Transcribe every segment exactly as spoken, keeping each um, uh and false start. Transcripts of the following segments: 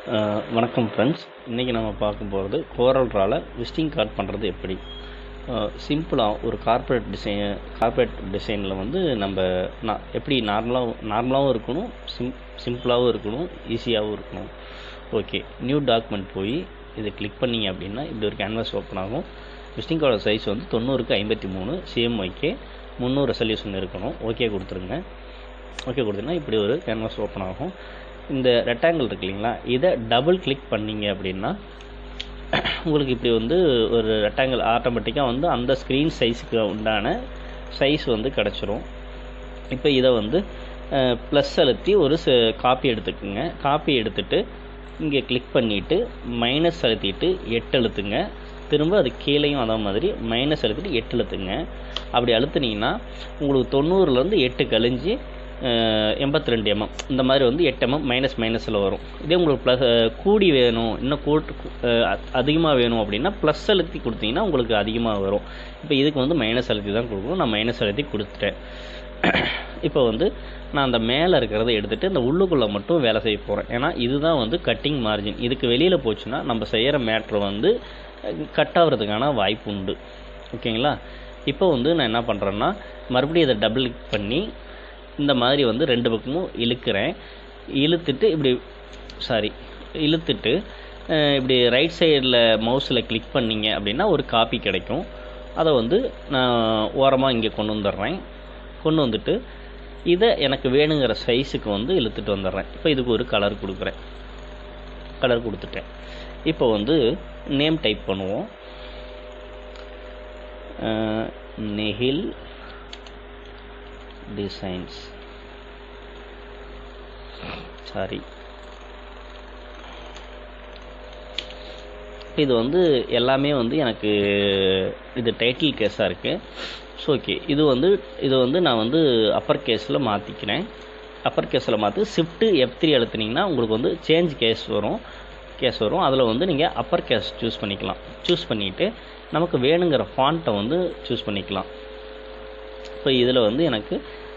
அஹ் வணக்கம் ஃப்ரெண்ட்ஸ். இன்றைக்கி நம்ம பார்க்க போகிறது கோரல் ட்ராவில் விசிட்டிங் கார்டு பண்ணுறது எப்படி. சிம்பிளாக ஒரு கார்ப்பரேட் டிசைன் கார்ப்பரேட் டிசைனில் வந்து நம்ம நான் எப்படி நார்மலாக நார்மலாகவும் இருக்கணும், சிம் சிம்பிளாகவும் இருக்கணும், ஈஸியாகவும் இருக்கணும். ஓகே, நியூ டாக்குமெண்ட் போய் இதை கிளிக் பண்ணிங்க அப்படின்னா இப்படி ஒரு கேன்வாஸ் ஓப்பன் ஆகும். விசிட்டிங் கார்டு சைஸ் வந்து தொண்ணூறுக்கு ஐம்பத்தி மூணு சிஎம்ஒய்க்கு முந்நூறு ரெசல்யூஷன் இருக்கணும். ஓகே கொடுத்துருங்க. ஓகே கொடுத்தீங்கன்னா இப்படி ஒரு கேன்வாஸ் ஓப்பன் ஆகும். இந்த ரெக்டாங்கிள் இருக்கு இல்லைங்களா, இதை டபுள் கிளிக் பண்ணிங்க அப்படின்னா உங்களுக்கு இப்படி வந்து ஒரு ரெக்டாங்கிள் ஆட்டோமேட்டிக்காக வந்து அந்த ஸ்க்ரீன் சைஸுக்கு உண்டான சைஸ் வந்து கிடச்சிரும். இப்போ இதை வந்து ப்ளஸ் அழுத்தி ஒரு காப்பி எடுத்துக்குங்க. காப்பி எடுத்துகிட்டு இங்கே கிளிக் பண்ணிவிட்டு மைனஸ் அழுத்திட்டு எட்டு அழுத்துங்க. திரும்ப அது கீழேயும் அதே மாதிரி மைனஸ் அழுத்திட்டு எட்டு அழுத்துங்க. அப்படி அழுத்துனீங்கன்னா உங்களுக்கு தொண்ணூறுலேருந்து எட்டு கழிஞ்சு எண்பத்தி ரெண்டு எம்எம் இந்த மாதிரி வந்து எட்டு எம்எம் மைனஸ் மைனஸில் வரும். இதே உங்களுக்கு ப்ளஸ் கூடி வேணும், இன்னும் கூட்டு அதிகமாக வேணும் அப்படின்னா ப்ளஸ் அழுத்தி கொடுத்தீங்கன்னா உங்களுக்கு அதிகமாக வரும். இப்போ இதுக்கு வந்து மைனஸ் அழுத்தி தான் கொடுக்கணும். நான் மைனஸ் அழுத்தி கொடுத்துட்டேன். இப்போ வந்து நான் அந்த மேலே இருக்கிறத எடுத்துகிட்டு இந்த உள்ளுக்குள்ளே மட்டும் வேலை செய்ய போகிறேன். ஏன்னா இதுதான் வந்து கட்டிங் மார்ஜின். இதுக்கு வெளியில் போச்சுன்னா நம்ம செய்கிற மேட்ரு வந்து கட் ஆகிறதுக்கான வாய்ப்பு உண்டு. ஓகேங்களா? இப்போ வந்து நான் என்ன பண்ணுறேன்னா மறுபடியும் இதை டபுள் கிளிக் பண்ணி இந்த மாதிரி வந்து ரெண்டு பக்கமும் இழுக்கிறேன். இழுத்துட்டு இப்படி சாரி இழுத்துட்டு இப்படி ரைட் சைடில் மவுஸில் கிளிக் பண்ணிங்க அப்படின்னா ஒரு காப்பி கிடைக்கும். அதை வந்து நான் ஓரமாக இங்கே கொண்டு வந்துடுறேன். கொண்டு வந்துட்டு இதை எனக்கு வேணுங்கிற சைஸுக்கு வந்து இழுத்துட்டு வந்துடுறேன். இப்போ இதுக்கு ஒரு கலர் கொடுக்குறேன். கலர் கொடுத்துட்டேன். இப்போ வந்து நேம் டைப் பண்ணுவோம். நெஹில் டிசைன்ஸ் சாரி இது வந்து எல்லாமே வந்து எனக்கு இது டைட்டில் கேஸாக இருக்குது. ஸோ ஓகே, இது வந்து இது வந்து நான் வந்து அப்பர் கேஸில் மாற்றிக்கிறேன். அப்பர் கேஸில் மாற்றி ஷிஃப்ட்டு எஃப் த்ரீ அழுத்துனீங்கன்னா உங்களுக்கு வந்து சேஞ்ச் கேஸ் வரும் கேஸ் வரும் அதில் வந்து நீங்கள் அப்பர் கேஸ் சூஸ் பண்ணிக்கலாம். சூஸ் பண்ணிவிட்டு நமக்கு வேணுங்கிற ஃபாண்ட்டை வந்து சூஸ் பண்ணிக்கலாம். இப்போ இதில் வந்து எனக்கு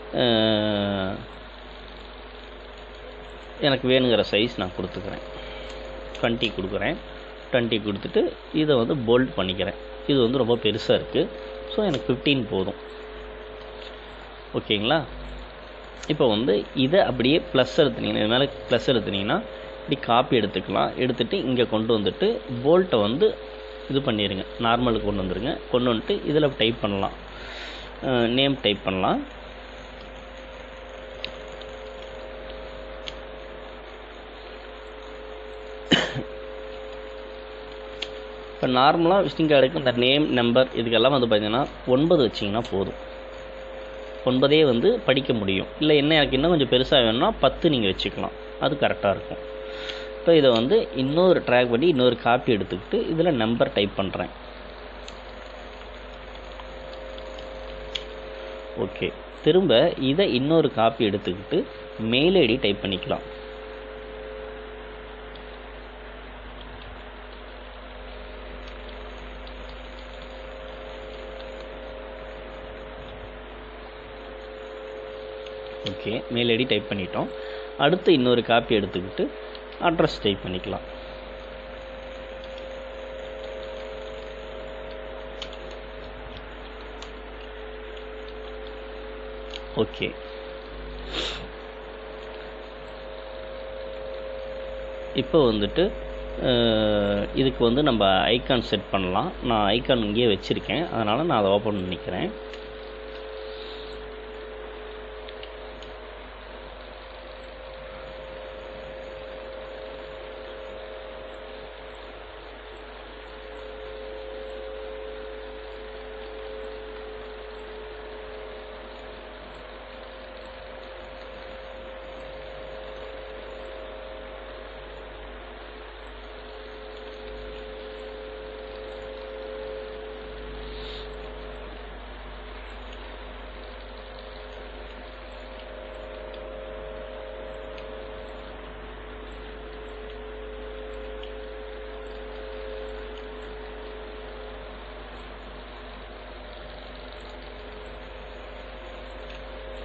எனக்கு வேணுங்கிற சைஸ் நான் கொடுத்துக்கிறேன். டுவெண்ட்டி கொடுக்குறேன். டுவெண்ட்டி கொடுத்துட்டு இதை வந்து போல்ட் பண்ணிக்கிறேன். இது வந்து ரொம்ப பெருசாக இருக்குது. ஸோ எனக்கு ஃபிஃப்டீன் போதும். ஓகேங்களா? இப்போ வந்து இதை அப்படியே ப்ளஸ் எடுத்துனீங்கன்னா இது மேலே ப்ளஸ் எடுத்துனீங்கன்னா இப்படி காப்பி எடுத்துக்கலாம். எடுத்துகிட்டு இங்கே கொண்டு வந்துட்டு போல்ட்டை வந்து இது பண்ணிடுங்க. நார்மலுக்கு கொண்டு வந்துடுங்க. கொண்டு வந்துட்டு இதில் டைப் பண்ணலாம். நேம் டைப் பண்ணலாம். இப்போ நார்மலாக விசிட்டிங் கார்டுக்கு இந்த நேம் நம்பர் இதுக்கெல்லாம் வந்து பார்த்திங்கன்னா ஒன்பது வச்சிங்கன்னா போதும். ஒன்பதே வந்து படிக்க முடியும். இல்லை என்ன எனக்கு இன்னும் கொஞ்சம் பெருசாக வேணும்னா பத்து நீங்கள் வச்சுக்கலாம். அது கரெக்டாக இருக்கும். இப்போ இதை வந்து இன்னொரு ட்ராக் பண்ணி இன்னொரு காப்பி எடுத்துக்கிட்டு இதில் நம்பர் டைப் பண்ணுறேன். ஓகே, திரும்ப இதை இன்னொரு காப்பி எடுத்துக்கிட்டு மெயில் ஐடி டைப் பண்ணிக்கலாம். ஓகே, மெயில் ஐடி டைப் பண்ணிட்டோம். அடுத்து இன்னொரு காப்பி எடுத்துக்கிட்டு அட்ரஸ் டைப் பண்ணிக்கலாம். ஓகே, இப்போ வந்துட்டு இதுக்கு வந்து நம்ம ஐக்கான் செட் பண்ணலாம். நான் ஐக்கான் இங்கேயே வச்சுருக்கேன், அதனால் நான் அதை ஓப்பன் பண்ணிக்கிறேன்.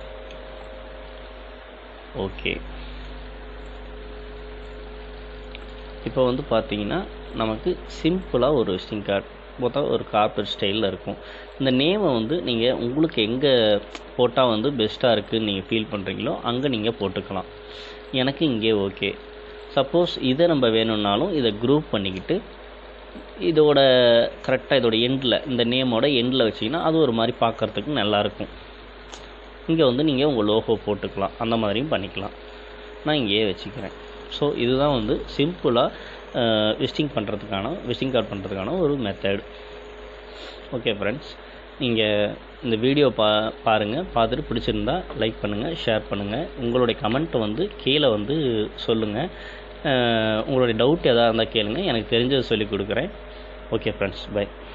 ஓகே, இப்போ வந்து பார்த்தீங்கன்னா நமக்கு சிம்பிளாக ஒரு விசிட்டிங் கார்டு பார்த்தா ஒரு கார்ப்பரேட் ஸ்டைலில் இருக்கும். இந்த நேமை வந்து நீங்கள் உங்களுக்கு எங்கே போட்டால் வந்து பெஸ்ட்டாக இருக்குதுன்னு நீங்கள் ஃபீல் பண்ணுறீங்களோ அங்கே நீங்கள் போட்டுக்கலாம். எனக்கு இங்கே ஓகே. சப்போஸ் இதை நம்ம வேணும்னாலும் இதை குரூப் பண்ணிக்கிட்டு இதோட கரெக்டாக இதோட எண்டில் இந்த நேமோட எண்டில் வச்சிங்கன்னா அது ஒரு மாதிரி பார்க்குறதுக்கு நல்லாயிருக்கும். இங்கே வந்து நீங்கள் உங்கள் லோகோ போட்டுக்கலாம், அந்த மாதிரியும் பண்ணிக்கலாம். நான் இங்கேயே வச்சுக்கிறேன். ஸோ இதுதான் வந்து சிம்பிளாக விசிட்டிங் பண்ணுறதுக்கான விசிட்டிங் கார்டு பண்ணுறதுக்கான ஒரு மெத்தட். ஓகே ஃப்ரெண்ட்ஸ், நீங்கள் இந்த வீடியோ பா பாருங்கள் பார்த்துட்டு பிடிச்சிருந்தா லைக் பண்ணுங்கள், ஷேர் பண்ணுங்கள். உங்களுடைய கமெண்ட்டை வந்து கீழே வந்து சொல்லுங்கள். உங்களுடைய டவுட் எதாவது இருந்தால் கேளுங்க, எனக்கு தெரிஞ்சதை சொல்லிக் கொடுக்குறேன். Okay friends, by.